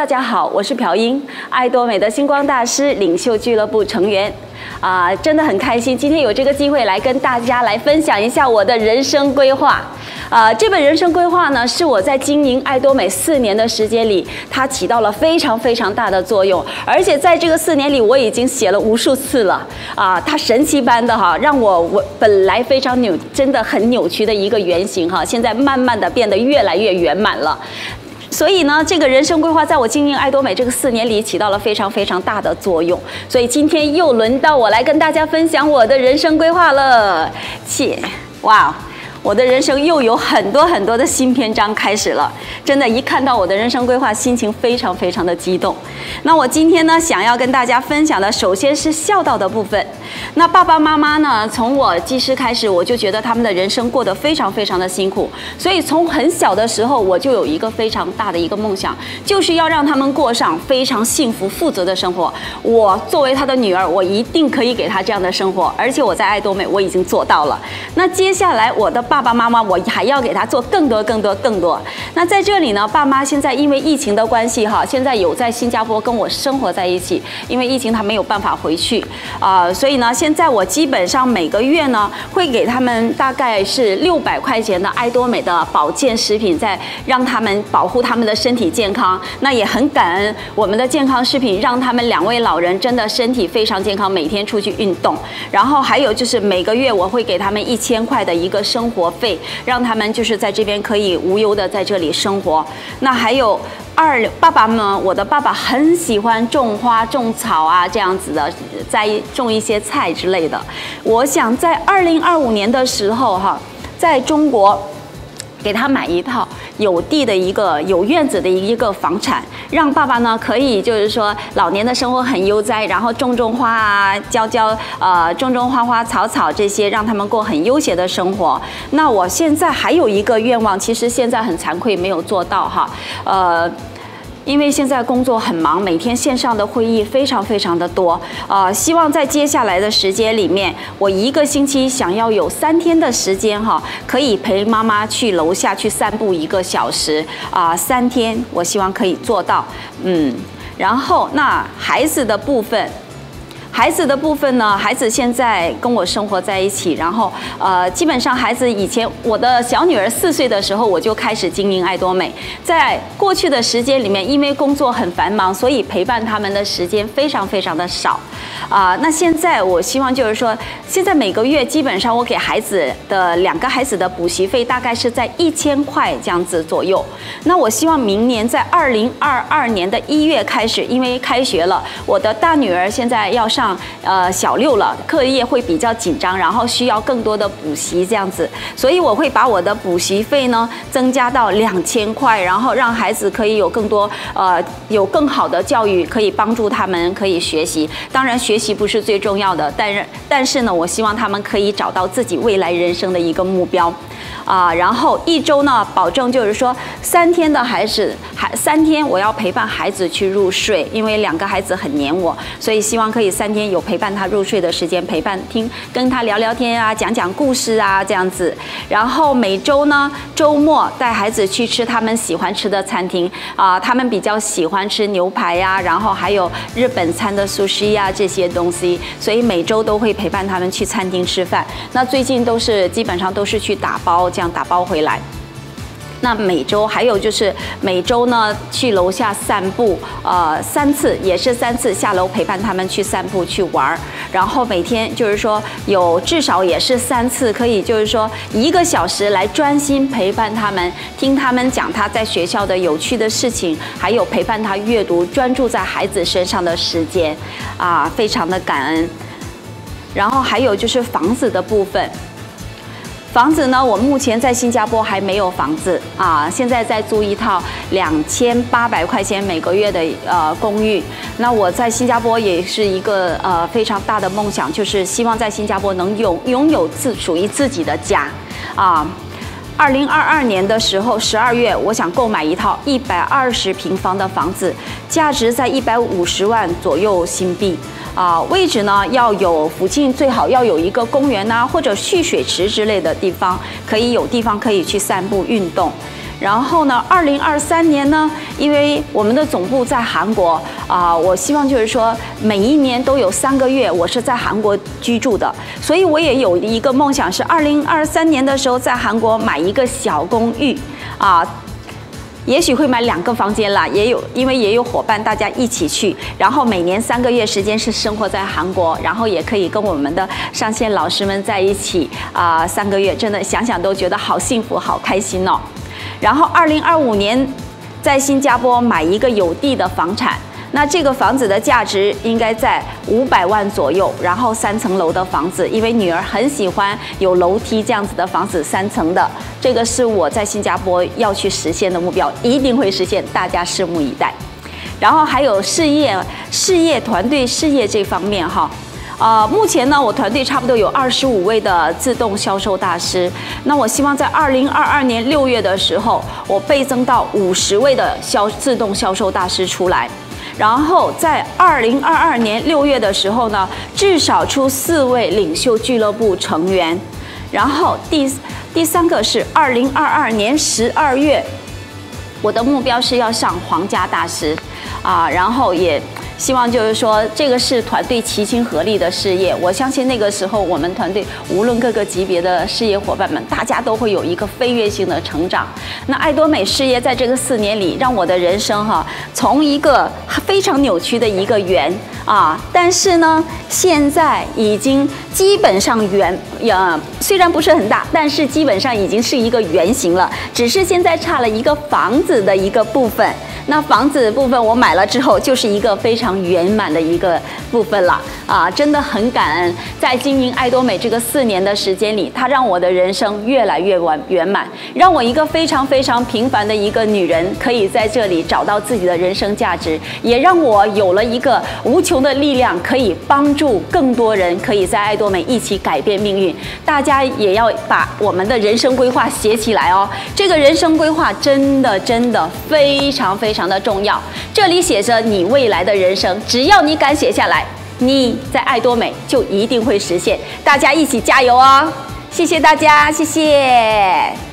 家好，我是朴英，爱多美的星光大师领袖俱乐部成员。真的很开心，今天有这个机会来跟大家来分享一下我的人生规划。这本人生规划呢，是我在经营爱多美4年的时间里，它起到了非常非常大的作用。而且在这个4年里，我已经写了无数次了。它神奇般的让我本来非常真的很扭曲的一个原型现在慢慢的变得越来越圆满了。所以呢，这个人生规划在我经营爱多美这个4年里起到了非常非常大的作用。所以今天又轮到我来跟大家分享我的人生规划了。哇！我的人生又有很多很多的新篇章开始了，真的，一看到我的人生规划，心情非常非常的激动。那我今天呢，想要跟大家分享的，首先是孝道的部分。那爸爸妈妈呢，从我记事开始，我就觉得他们的人生过得非常非常的辛苦，所以从很小的时候，我就有一个非常大的一个梦想，就是要让他们过上非常幸福、负责的生活。我作为他的女儿，我一定可以给他这样的生活，而且我在爱多美，我已经做到了。那接下来我的爸爸妈妈，我还要给他做更多。那在这里呢，爸妈现在因为疫情的关系现在有在新加坡跟我生活在一起，因为疫情他没有办法回去所以呢，现在我基本上每个月呢会给他们大概是600块钱的爱多美的保健食品，在让他们保护他们的身体健康。那也很感恩我们的健康食品，让他们2位老人真的身体非常健康，每天出去运动。然后还有就是每个月我会给他们1000块的一个生活费，让他们就是在这边可以无忧的在这里生活。那还有爸爸们，我的爸爸很喜欢种花种草这样子的，再种一些菜之类的。我想在2025年的时候在中国给他买一套有地的一个有院子的一个房产，让爸爸呢可以就是说老年的生活很悠哉，然后种花种花花草草这些，让他们过很悠闲的生活。那我现在还有一个愿望，其实现在很惭愧没有做到因为现在工作很忙，每天线上的会议非常非常的多，希望在接下来的时间里面，我1个星期想要有3天的时间可以陪妈妈去楼下去散步1个小时3天，我希望可以做到。然后那孩子的部分呢，孩子现在跟我生活在一起，然后基本上孩子以前我的小女儿4岁的时候，我就开始经营爱多美。在过去的时间里面，因为工作很繁忙，所以陪伴他们的时间非常非常的少那现在我希望就是说，现在每个月基本上我给孩子的2个孩子的补习费大概是在1000块这样子左右。那我希望明年在2022年的1月开始，因为开学了，我的大女儿现在要上小6了，课业会比较紧张，然后需要更多的补习这样子，所以我会把我的补习费呢增加到2000块，然后让孩子可以有更多有更好的教育，可以帮助他们可以学习。当然学习不是最重要的，但是呢，我希望他们可以找到自己未来人生的一个目标然后1周呢，保证就是说3天的3天我要陪伴孩子去入睡，因为2个孩子很黏我，所以希望可以3天有陪伴他入睡的时间，跟他聊聊天讲故事这样子。然后每周呢，周末带孩子去吃他们喜欢吃的餐厅他们比较喜欢吃牛排然后还有日本餐的sushi这些东西，所以每周都会陪伴他们去餐厅吃饭。那最近基本上都是去打包，这样打包回来。那每周还有就是每周呢去楼下散步3次，也是3次下楼陪伴他们去散步去玩，然后每天就是说有至少也是3次，可以就是说1个小时来专心陪伴他们，听他们讲他在学校的有趣的事情，还有陪伴他阅读，专注在孩子身上的时间非常的感恩。然后还有就是房子的部分。房子呢，我目前在新加坡还没有房子现在在租一套2800块钱每个月的公寓。那我在新加坡也是一个非常大的梦想，就是希望在新加坡能拥有属于自己的家2022年的时候12月，我想购买一套120平方的房子，价值在150万左右新币。位置呢要有附近最好要有一个公园或者蓄水池之类的地方，可以有地方可以去散步运动。 然后呢，2023年呢，因为我们的总部在韩国我希望就是说每一年都有3个月我是在韩国居住的，所以我也有一个梦想是2023年的时候在韩国买一个小公寓也许会买2个房间啦，因为也有伙伴大家一起去，然后每年3个月时间是生活在韩国，然后也可以跟我们的上线老师们在一起3个月，真的想想都觉得好幸福好开心哦。然后2025年在新加坡买一个有地的房产，那这个房子的价值应该在500万左右，然后3层楼的房子，因为女儿很喜欢有楼梯这样子的房子，3层的，这个是我在新加坡要去实现的目标，一定会实现，大家拭目以待。然后还有事业团队事业这方面目前呢，我团队差不多有25位的自动销售大师。那我希望在2022年6月的时候，我倍增到50位的自动销售大师出来。然后在2022年6月的时候呢，至少出4位领袖俱乐部成员。然后第3个是2022年12月，我的目标是要上皇家大师然后也希望就是说，这个是团队齐心合力的事业。我相信那个时候，我们团队无论各个级别的事业伙伴们，大家都会有一个飞跃性的成长。那爱多美事业在这个4年里，让我的人生从一个非常扭曲的一个圆但是呢，现在已经基本上虽然不是很大，但是基本上已经是一个圆形了，只是现在差了一个房子的一个部分。那房子部分我买了之后，就是一个非常圆满的一个部分了真的很感恩，在经营爱多美这个4年的时间里，它让我的人生越来越圆满，让我一个非常非常平凡的一个女人，可以在这里找到自己的人生价值，也让我有了一个无穷的力量，可以帮助更多人，可以在爱多美一起改变命运。大家也要把我们的人生规划写起来哦，这个人生规划真的非常非常的重要。这里写着你未来的人生，只要你敢写下来，你在爱多美就一定会实现。大家一起加油哦！谢谢大家，谢谢。